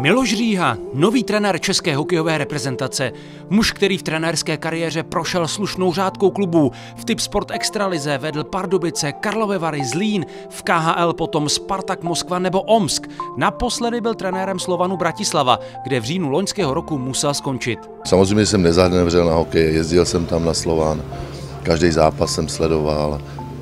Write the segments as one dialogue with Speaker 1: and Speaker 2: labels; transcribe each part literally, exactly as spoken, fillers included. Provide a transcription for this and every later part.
Speaker 1: Miloš Říha, nový trenér české hokejové reprezentace, muž, který v trenérské kariéře prošel slušnou řádkou klubů, v Tipsport Extralize vedl Pardubice, Karlovy Vary, Zlín, v K H L potom Spartak Moskva nebo Omsk. Naposledy byl trenérem Slovanu Bratislava, kde v říjnu loňského roku musel skončit.
Speaker 2: Samozřejmě jsem nezanevřel na hokej, jezdil jsem tam na Slovan, každý zápas jsem sledoval,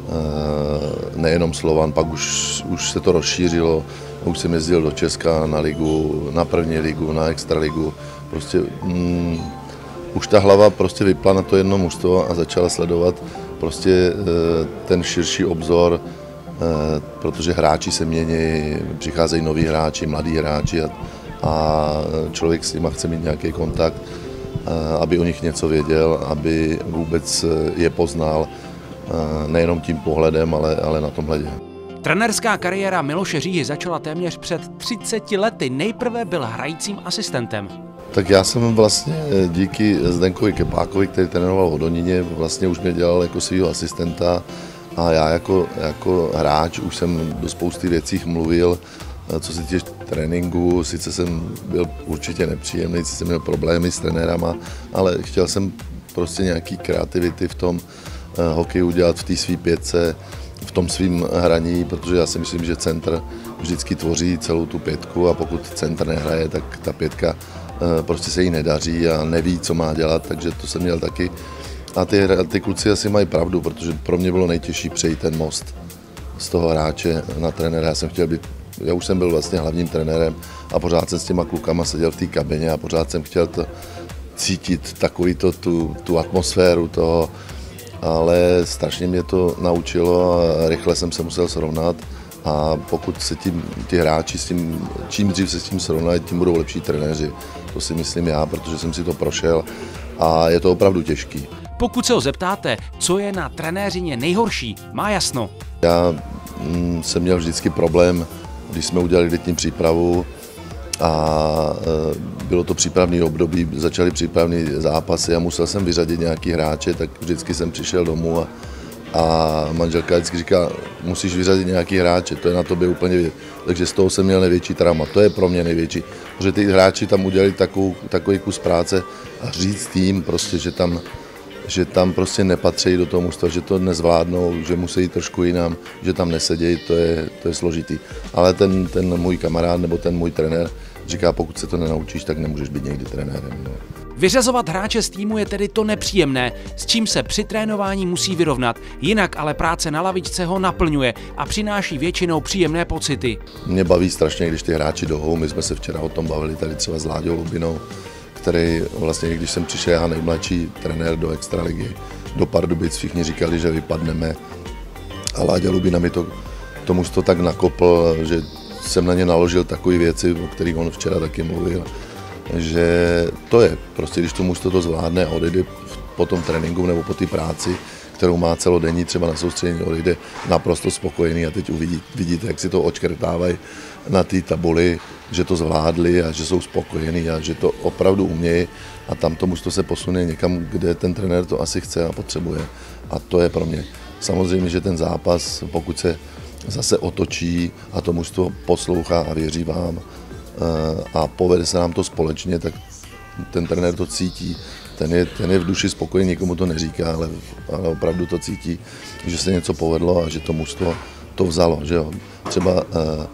Speaker 2: nejenom Slovan, pak už, už se to rozšířilo. Už jsem jezdil do Česka na ligu, na první ligu, na extraligu. Prostě mm, už ta hlava prostě vypla na to jedno mužstvo a začala sledovat prostě e, ten širší obzor, e, protože hráči se mění, přicházejí noví hráči, mladí hráči a, a člověk s nimi chce mít nějaký kontakt, e, aby o nich něco věděl, aby vůbec je poznal, e, nejenom tím pohledem, ale, ale na tom hledě.
Speaker 1: Trenérská kariéra Miloše Říhy začala téměř před třiceti lety. Nejprve byl hrajícím asistentem.
Speaker 2: Tak já jsem vlastně díky Zdenkovi Kepákovi, který trénoval v Hodoníně, vlastně už mě dělal jako svýho asistenta a já jako, jako hráč už jsem do spousty věcí mluvil, co se týče tréninku. Sice jsem byl určitě nepříjemný, sice jsem měl problémy s trenérama, ale chtěl jsem prostě nějaký kreativity v tom hokeji udělat v té svý pětce, v tom svým hraní, protože já si myslím, že centr vždycky tvoří celou tu pětku a pokud centr nehraje, tak ta pětka prostě se jí nedaří a neví, co má dělat, takže to jsem měl taky. A ty, ty kluci asi mají pravdu, protože pro mě bylo nejtěžší přejít ten most z toho hráče na trenéra. Já jsem chtěl být, já už jsem byl vlastně hlavním trenérem a pořád jsem s těma klukama seděl v té kabině a pořád jsem chtěl to cítit takový to, tu, tu atmosféru toho, ale strašně mě to naučilo a rychle jsem se musel srovnat a pokud se tím, ti hráči s tím, čím dřív se s tím srovnají, tím budou lepší trenéři. To si myslím já, protože jsem si to prošel a je to opravdu těžký.
Speaker 1: Pokud se ho zeptáte, co je na trenéřině nejhorší, má jasno.
Speaker 2: Já mm, jsem měl vždycky problém, když jsme udělali letní přípravu a e, bylo to přípravné období, začaly přípravné zápasy a musel jsem vyřadit nějaký hráče, tak vždycky jsem přišel domů a, a manželka vždycky říká, musíš vyřadit nějaký hráče, to je na tobě úplně, takže z toho jsem měl největší trauma, to je pro mě největší, protože ty hráči tam udělali takovou, takový kus práce a říct tým prostě, že tam, že tam prostě nepatří do toho mužstva, že to nezvládnou, že musí jít trošku jinam, že tam nesedějí, to je, to je složitý. Ale ten, ten můj kamarád nebo ten můj trenér říká, pokud se to nenaučíš, tak nemůžeš být někdy trenérem. No.
Speaker 1: Vyřazovat hráče z týmu je tedy to nepříjemné, s čím se při trénování musí vyrovnat. Jinak ale práce na lavičce ho naplňuje a přináší většinou příjemné pocity. Mě
Speaker 2: baví strašně, když ty hráči jdou, my jsme se včera o tom bavili tady třeba s Láďou Lubinou, který vlastně, když jsem přišel já nejmladší trenér do extraligy, do Pardubic, všichni říkali, že vypadneme. A Láďa Lubina mi to, to mužstvo tak nakopl, že jsem na ně naložil takové věci, o kterých on včera taky mluvil, že to je prostě, když to mužstvo to zvládne a odejde po tom tréninku nebo po té práci, kterou má celodenní třeba na soustředění, odejde naprosto spokojený a teď uvidí, vidíte, jak si to očkrtávají na té tabuli, že to zvládli a že jsou spokojení a že to opravdu umějí a tam to mužstvo se posune někam, kde ten trenér to asi chce a potřebuje a to je pro mě. Samozřejmě, že ten zápas, pokud se zase otočí a to mužstvo poslouchá a věří vám a povede se nám to společně, tak ten trenér to cítí. Ten je, ten je v duši spokojený, nikomu to neříká, ale, ale opravdu to cítí, že se něco povedlo a že to mužstvo to vzalo. Že jo. Třeba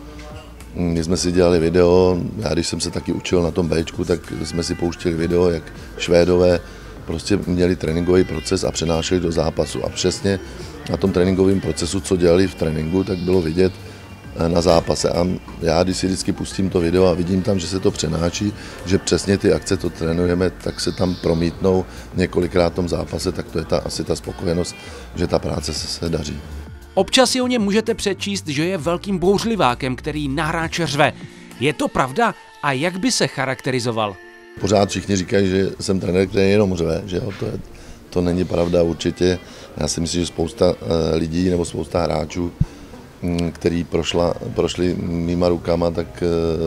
Speaker 2: my jsme si dělali video, já když jsem se taky učil na tom Bčku, tak jsme si pouštěli video, jak Švédové prostě měli tréninkový proces a přenášeli do zápasu. A přesně na tom tréninkovém procesu, co dělali v tréninku, tak bylo vidět na zápase. A já, když si vždycky pustím to video a vidím tam, že se to přenáší, že přesně ty akce to trénujeme, tak se tam promítnou několikrát v tom zápase, tak to je ta, asi ta spokojenost, že ta práce se, se daří.
Speaker 1: Občas si o něm můžete přečíst, že je velkým bouřlivákem, který na hráče řve. Je to pravda a jak by se charakterizoval?
Speaker 2: Pořád všichni říkají, že jsem trenér, který jenom řve, že jo? To, je, to není pravda určitě. Já si myslím, že spousta lidí nebo spousta hráčů, který prošla, prošli mýma rukama, tak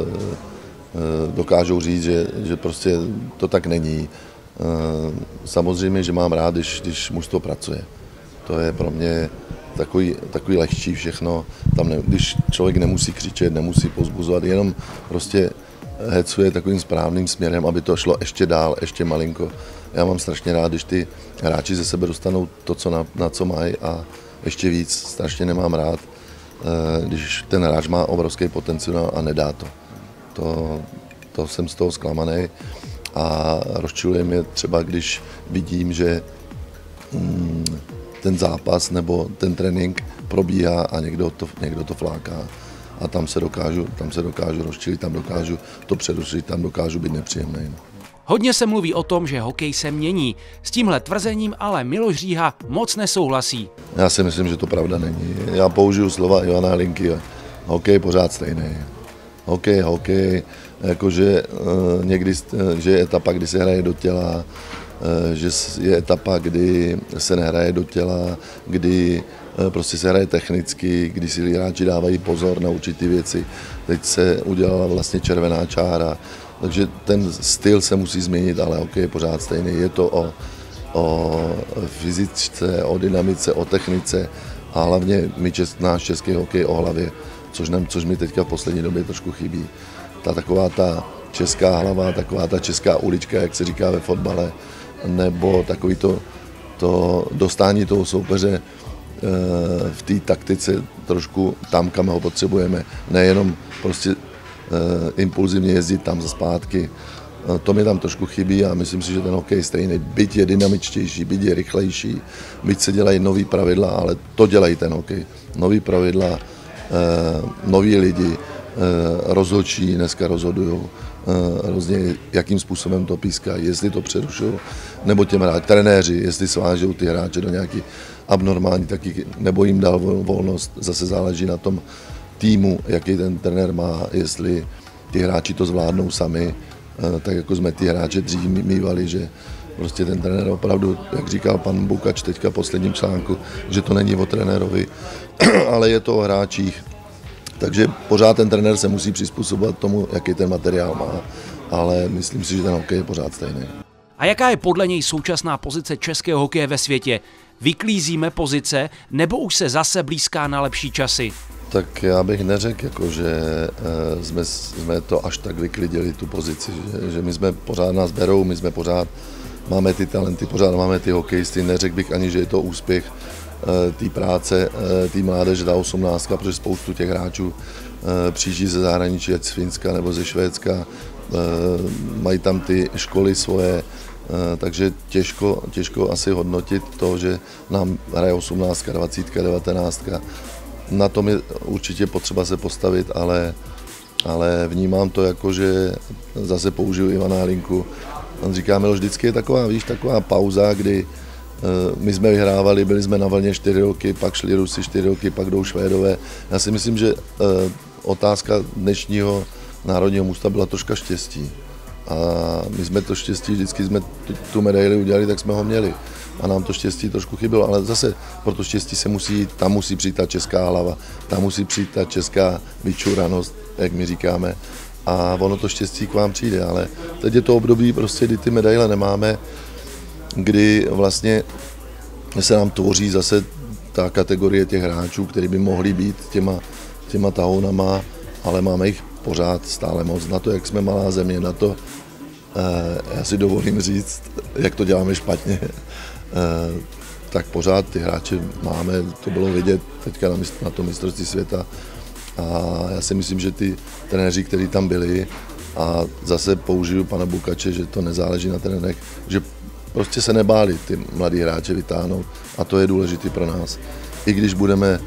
Speaker 2: dokážou říct, že, že prostě to tak není. Samozřejmě, že mám rád, když, když mužstvo pracuje. To je pro mě takový, takový lehčí všechno. Tam ne, když člověk nemusí křičet, nemusí pozbuzovat, jenom prostě hecuje takovým správným směrem, aby to šlo ještě dál, ještě malinko. Já mám strašně rád, když ty hráči ze sebe dostanou to, co na, na co mají a ještě víc. Strašně nemám rád, když ten hráč má obrovský potenciál a nedá to. To, to jsem z toho zklamaný a rozčiluje mě třeba, když vidím, že mm, ten zápas nebo ten trénink probíhá a někdo to, někdo to fláká. A tam se dokážu, tam se dokážu rozčilit, tam dokážu to přerušit, tam dokážu být nepříjemný.
Speaker 1: Hodně se mluví o tom, že hokej se mění. S tímhle tvrzením ale Miloš Říha moc nesouhlasí.
Speaker 2: Já si myslím, že to pravda není. Já použiju slova Ivana Hlinky. Hokej pořád stejný. Hokej, hokej, jakože uh, někdy že je etapa, kdy se hraje do těla, uh, že je etapa, kdy se nehraje do těla, kdy uh, prostě se hraje technicky, kdy si hráči dávají pozor na určité věci. Teď se udělala vlastně červená čára, takže ten styl se musí změnit, ale hokej je pořád stejný. Je to o, o fyzičce, o dynamice, o technice a hlavně my čes, náš český hokej o hlavě, což, nám, což mi teďka v poslední době trošku chybí. Ta taková ta česká hlava, taková ta česká ulička, jak se říká ve fotbale, nebo takový to, to dostání toho soupeře e, v té taktice trošku tam, kam ho potřebujeme. Nejenom prostě e, impulzivně jezdit tam za zpátky. E, to mi tam trošku chybí a myslím si, že ten hokej stejný. Byť je dynamičtější, byť je rychlejší, byť se dělají nový pravidla, ale to dělají ten hokej. Nový pravidla, e, noví lidi, rozhodčí dneska rozhodují různě, jakým způsobem to pískají, jestli to přerušují, nebo těm hráči, trenéři, jestli svážou ty hráče do nějaký abnormální, taky, nebo jim dal volnost, zase záleží na tom týmu, jaký ten trenér má, jestli ty hráči to zvládnou sami, tak jako jsme ty hráče dřív mívali, že prostě ten trenér opravdu, jak říkal pan Bukač teďka v posledním článku, že to není o trenérovi, ale je to o hráčích. Takže pořád ten trenér se musí přizpůsobovat tomu, jaký ten materiál má, ale myslím si, že ten hokej je pořád stejný.
Speaker 1: A jaká je podle něj současná pozice českého hokeje ve světě? Vyklízíme pozice, nebo už se zase blízká na lepší časy?
Speaker 2: Tak já bych neřekl, jako, že jsme, jsme to až tak vyklidili, tu pozici, že, že my jsme pořád nás berou, my jsme pořád, máme ty talenty, pořád máme ty hokejisty, neřekl bych ani, že je to úspěch té práce, té mládeže, ta osmnáctka, protože spoustu těch hráčů přijíždí ze zahraničí, ať z Finska nebo ze Švédska, mají tam ty školy svoje, takže těžko, těžko asi hodnotit to, že nám hraje osmnáctka, dvacítka, devatenáctka. Na tom je určitě potřeba se postavit, ale, ale vnímám to jako, že zase použiju Ivana Hlinku. On říká, Miloš, vždycky je taková, víš, taková pauza, kdy my jsme vyhrávali, byli jsme na vlně čtyři roky, pak šli Rusi čtyři roky, pak jdou Švédové. Já si myslím, že otázka dnešního národního mužstva byla troška štěstí. A my jsme to štěstí, vždycky jsme tu, tu medaili udělali, tak jsme ho měli. A nám to štěstí trošku chybělo, ale zase pro to štěstí se musí, tam musí přijít ta česká hlava, tam musí přijít ta česká vyčuranost, jak my říkáme. A ono to štěstí k vám přijde, ale teď je to období, prostě, kdy ty medaile nemáme, kdy vlastně se nám tvoří zase ta kategorie těch hráčů, který by mohli být těma, těma tahounama, ale máme jich pořád stále moc. Na to, jak jsme malá země, na to, eh, já si dovolím říct, jak to děláme špatně, eh, tak pořád ty hráče máme, to bylo vidět teďka na, mistr, na tom mistrovství světa. A já si myslím, že ty trenéři, kteří tam byli, a zase použiju pana Bukače, že to nezáleží na trenérech, že prostě se nebáli ty mladí hráče vytáhnout a to je důležité pro nás. I když budeme e,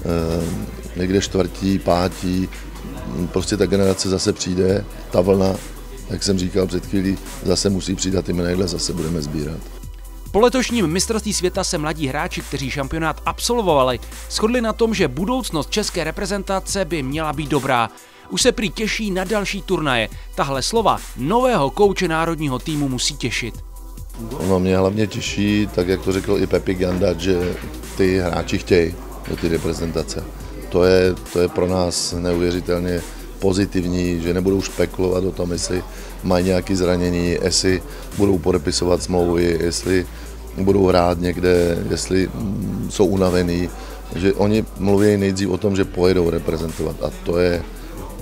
Speaker 2: někde čtvrtí, pátí, prostě ta generace zase přijde, ta vlna, jak jsem říkal před chvílí, zase musí přijít a ty medaile zase budeme sbírat.
Speaker 1: Po letošním mistrovství světa se mladí hráči, kteří šampionát absolvovali, shodli na tom, že budoucnost české reprezentace by měla být dobrá. Už se prý těší na další turnaje. Tahle slova nového kouče národního týmu musí těšit.
Speaker 2: Ono mě hlavně těší, tak jak to řekl i Pepi Gandat, že ty hráči chtějí do ty reprezentace. To je, to je pro nás neuvěřitelně pozitivní, že nebudou špekulovat o tom, jestli mají nějaké zranění, jestli budou podepisovat smlouvy, jestli budou hrát někde, jestli jsou unavení. Že oni mluví nejdřív o tom, že pojedou reprezentovat a to je,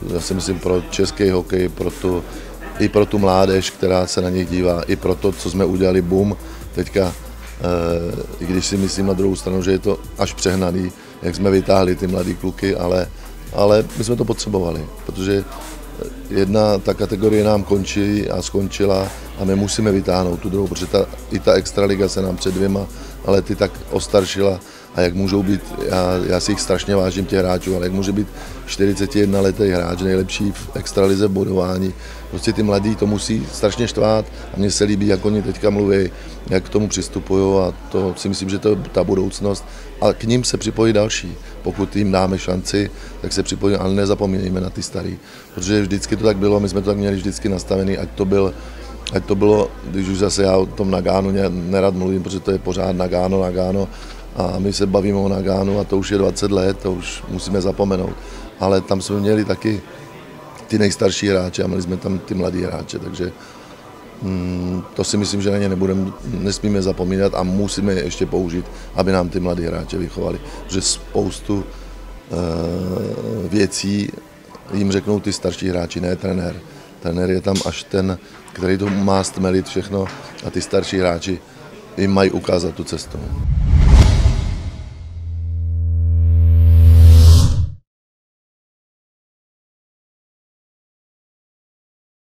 Speaker 2: já si myslím, pro český hokej, pro tu, i pro tu mládež, která se na něj dívá, i pro to, co jsme udělali, boom, teďka, i když si myslím na druhou stranu, že je to až přehnaný, jak jsme vytáhli ty mladý kluky, ale, ale my jsme to potřebovali, protože jedna ta kategorie nám končí a skončila a my musíme vytáhnout tu druhou, protože ta, i ta extraliga se nám před dvěma lety tak ostaršila a jak můžou být, já, já si jich strašně vážím těch hráčů, ale jak může být čtyřicetijednoletý hráč, nejlepší v extralize v bodování, prostě ty mladí to musí strašně štvát a mně se líbí, jak oni teďka mluví, jak k tomu přistupují a to si myslím, že to je ta budoucnost a k ním se připojí další. Pokud jim dáme šanci, tak se připojí, ale nezapomínejme na ty starý, protože vždycky to tak bylo, my jsme to tak měli vždycky nastavený, ať to byl Ať to bylo, když už zase já o tom Nagánu nerad mluvím, protože to je pořád Nagáno, Nagáno a my se bavíme o Nagánu a to už je dvacet let, to už musíme zapomenout. Ale tam jsme měli taky ty nejstarší hráče a měli jsme tam ty mladí hráče, takže mm, to si myslím, že na ně nebudeme, nesmíme zapomínat a musíme je ještě použít, aby nám ty mladí hráče vychovali. Protože spoustu uh, věcí jim řeknou ty starší hráči, ne trenér. Trenér je tam až ten, který to má stmelit všechno a ty starší hráči jim mají ukázat tu cestu.